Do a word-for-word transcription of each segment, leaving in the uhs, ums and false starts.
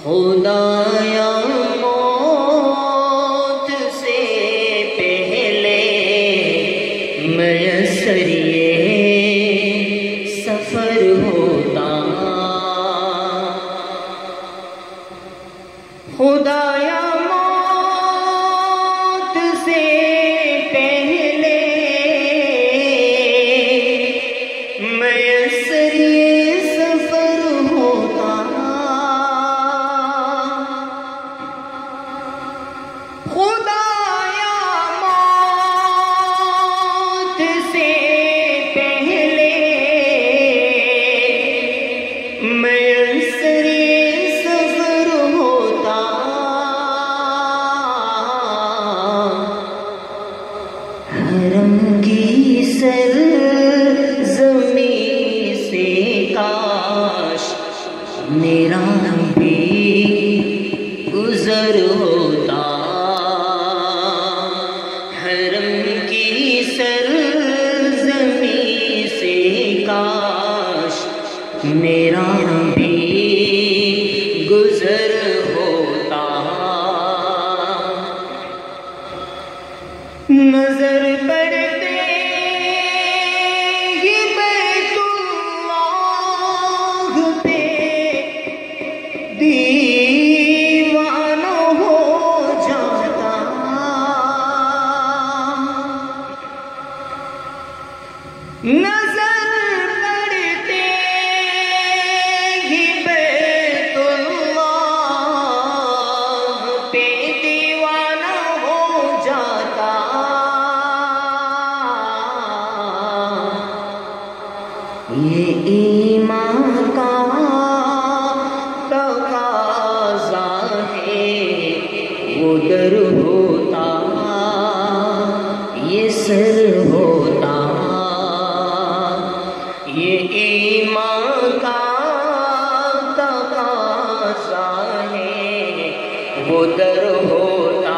خدایا موت سے پہلے میسر یہ سفر ہوتا، خدایا موت سے پہلے میسر یہ سفر ہوتا، خدایا موت سے پہلے میسر یہ سفر ہوتا، حرم کی سرزمین سے کاش میرا بھی گزر ہوتا، حرم کی سرزمین سے کاش میرا بھی گزر ہوتا، نظر پڑتے ہی بیت اللہ پہ دیوانہ ہو جاتا، نظر پڑتے ہی بیت اللہ پہ دیوانہ ہو جاتا، یہ ایمان کا تقاضا ہے، وہ در ہوتا یہ سر ہوتا، یہ ایمان کا تقاضا ہے، وہ در ہوتا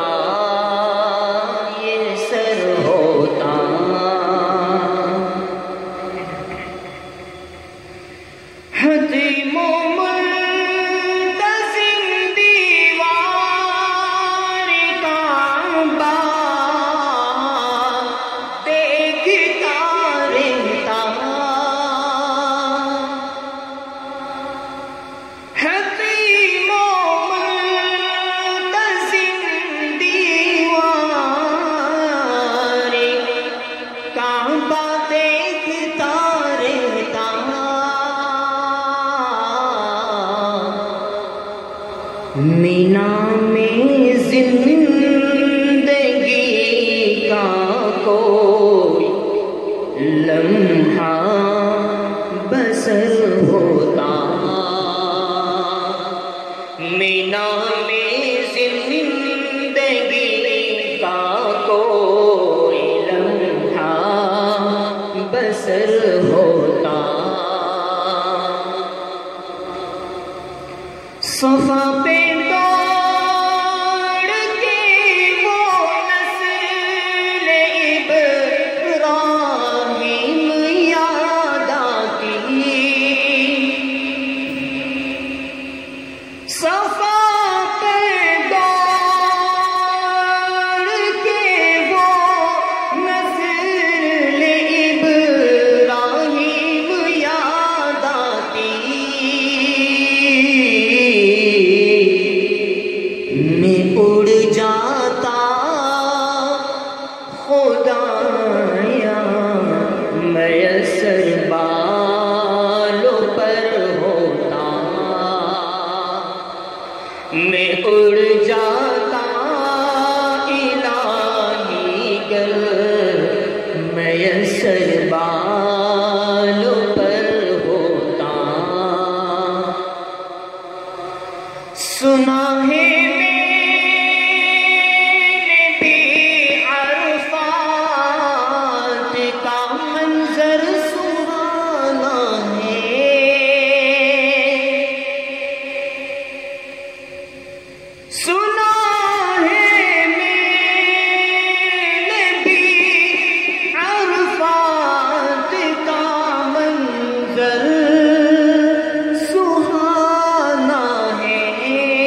یہ سر ہوتا، حتیم و منتظم دیوار کعبہ دیکھتا رہتا، حتیم و منتظم دیوار کعبہ دیکھتا رہتا، مینا میں زندگی کا کوئی لمحہ بسر ہوتا، مینا میں زندگی کا کوئی لمحہ بسر ہوتا، صفا پہ دوڑ کے وہ نسل ابراہیم یاد آتی، صفا پہ دوڑ کے وہ نسل ابراہیم یاد آتی، میں اڑ جاتا خدایا میسر بالوں پر ہوتا، میں اڑ جاتا الہی گر میسر بالوں پر ہوتا، سنا ہے سہانا ہے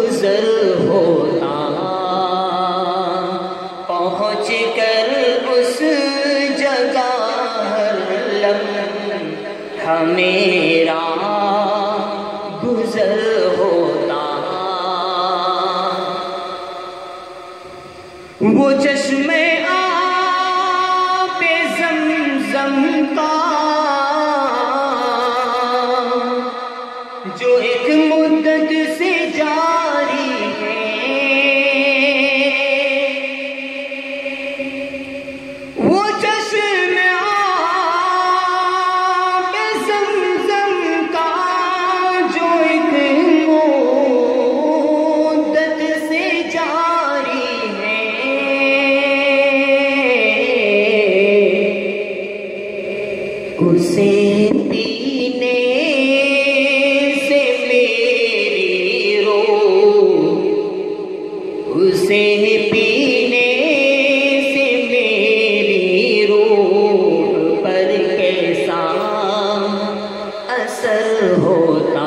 گزر ہوتا، پہنچ کر اس جگہ ہر لمحہ میرا گزر ہوتا، وہ چشمے آب زمزم کا جو ایک مدت سے جاری ہے، وہ چشمے آب زمزم کا جو ایک مدت سے جاری ہے، اسے پینے سے میری روح، اسے پینے سے میری روح پر کیسا اثر ہوتا،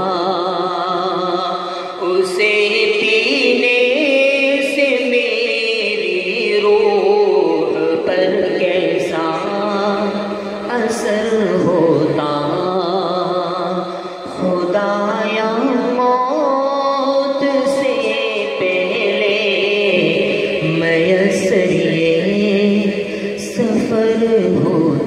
اسے پینے سے میری روح پر کیسا اثر ہوتا، خدایا موت سے پہلے میسر یہ سفر ہوتا۔